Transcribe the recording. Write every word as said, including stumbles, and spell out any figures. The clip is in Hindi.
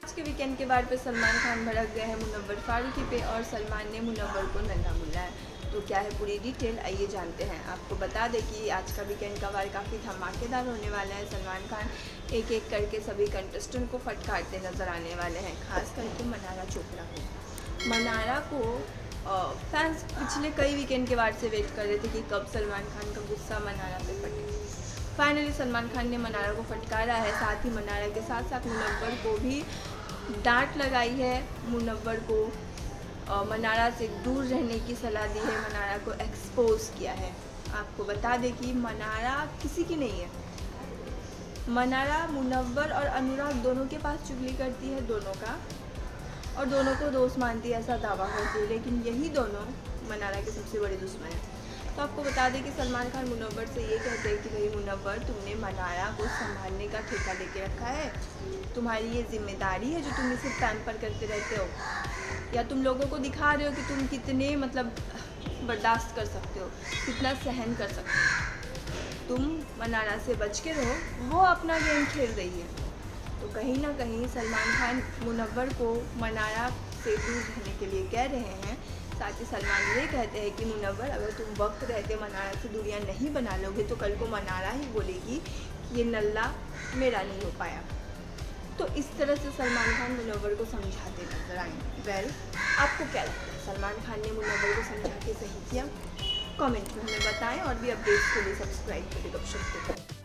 आज के वीकेंड के बाद पे सलमान खान भड़क गए हैं मुनव्वर फारूकी पे और सलमान ने मुनव्वर को नन्हा बोला है। तो क्या है पूरी डिटेल, आइए जानते हैं। आपको बता दें कि आज का वीकेंड का वार काफ़ी धमाकेदार होने वाला है। सलमान खान एक एक करके सभी कंटेस्टेंट को फटकारते नजर आने वाले हैं, खास करके मनारा चोपड़ा को। मनारा को फैंस पिछले कई वीकेंड के बाद से वेट कर रहे थे कि कब सलमान खान का गुस्सा मनारा पे फटे। फाइनली सलमान खान ने मनारा को फटकारा है। साथ ही मनारा के साथ साथ मुनव्वर को भी डांट लगाई है। मुनव्वर को मनारा से दूर रहने की सलाह दी है, मनारा को एक्सपोज किया है। आपको बता दें कि मनारा किसी की नहीं है। मनारा मुनव्वर और अनुराग दोनों के पास चुगली करती है, दोनों का, और दोनों को दोस्त मानती है, ऐसा दावा करती है। लेकिन यही दोनों मनारा के सबसे बड़े दुश्मन हैं। तो आपको बता दें कि सलमान खान मुनव्वर से ये कहते हैं कि भाई मुनव्वर, तुमने मनारा को संभालने का ठेका लेके रखा है, तुम्हारी ये जिम्मेदारी है जो तुम इसे पैम्पर करते रहते हो, या तुम लोगों को दिखा रहे हो कि तुम कितने मतलब बर्दाश्त कर सकते हो, कितना सहन कर सकते हो। तुम मनारा से बच के रहो, वो अपना गेम खेल रही है। तो कहीं ना कहीं सलमान खान मुनव्वर को मनारा से दूर रहने के लिए कह रहे हैं। साथ ही सलमान ये कहते हैं कि मुनव्वर, अगर तुम वक्त रहते मनारा से दूरियां नहीं बना लोगे तो कल को मनारा ही बोलेगी कि ये नल्ला मेरा नहीं हो पाया। तो इस तरह से सलमान खान मुनव्वर को समझाते नजर आएंगे। वेल, आपको क्या लगता है, सलमान खान ने मुनव्वर को समझा के सही किया? कमेंट में हमें बताएं और भी अपडेट्स के लिए सब्सक्राइब करें गपशप के।